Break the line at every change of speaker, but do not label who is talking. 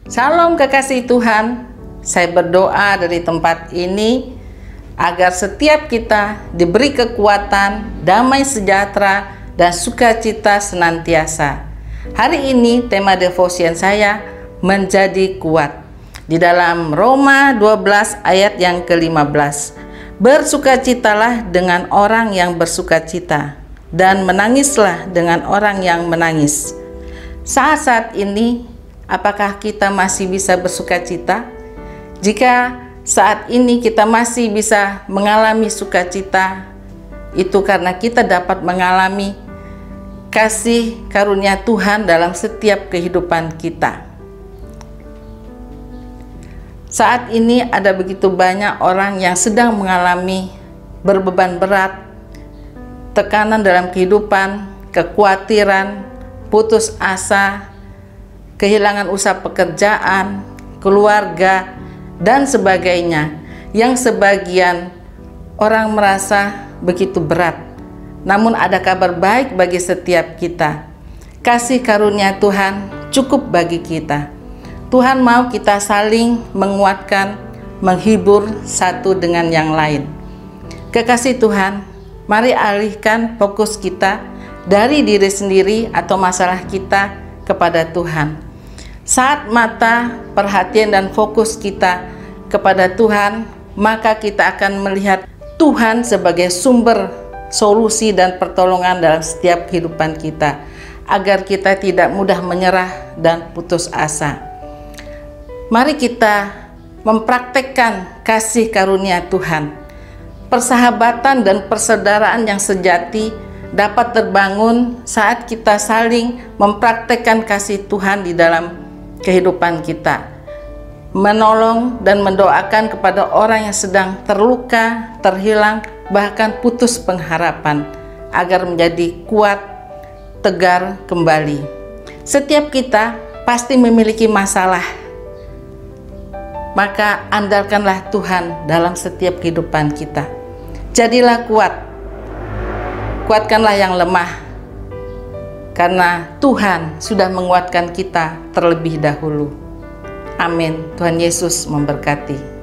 Salam kekasih Tuhan, saya berdoa dari tempat ini agar setiap kita diberi kekuatan, damai sejahtera, dan sukacita senantiasa. Hari ini tema devotion saya menjadi kuat. Di dalam Roma 12 ayat yang ke-15. Bersukacitalah dengan orang yang bersukacita, dan menangislah dengan orang yang menangis. Saat-saat ini, apakah kita masih bisa bersukacita? Jika saat ini kita masih bisa mengalami sukacita, itu karena kita dapat mengalami kasih karunia Tuhan dalam setiap kehidupan kita. Saat ini ada begitu banyak orang yang sedang mengalami berbeban berat, tekanan dalam kehidupan, kekhawatiran, putus asa, kehilangan usaha pekerjaan, keluarga, dan sebagainya, yang sebagian orang merasa begitu berat. Namun ada kabar baik bagi setiap kita. Kasih karunia Tuhan cukup bagi kita. Tuhan mau kita saling menguatkan, menghibur satu dengan yang lain. Kekasih Tuhan, mari alihkan fokus kita dari diri sendiri atau masalah kita kepada Tuhan. Saat mata, perhatian, dan fokus kita kepada Tuhan, maka kita akan melihat Tuhan sebagai sumber solusi dan pertolongan dalam setiap kehidupan kita, agar kita tidak mudah menyerah dan putus asa. Mari kita mempraktekkan kasih karunia Tuhan. Persahabatan dan persaudaraan yang sejati dapat terbangun saat kita saling mempraktekkan kasih Tuhan di dalam kehidupan kita, menolong dan mendoakan kepada orang yang sedang terluka, terhilang, bahkan putus pengharapan, agar menjadi kuat, tegar kembali. Setiap kita pasti memiliki masalah, maka andalkanlah Tuhan dalam setiap kehidupan kita. Jadilah kuat, kuatkanlah yang lemah, karena Tuhan sudah menguatkan kita terlebih dahulu. Amin. Tuhan Yesus memberkati.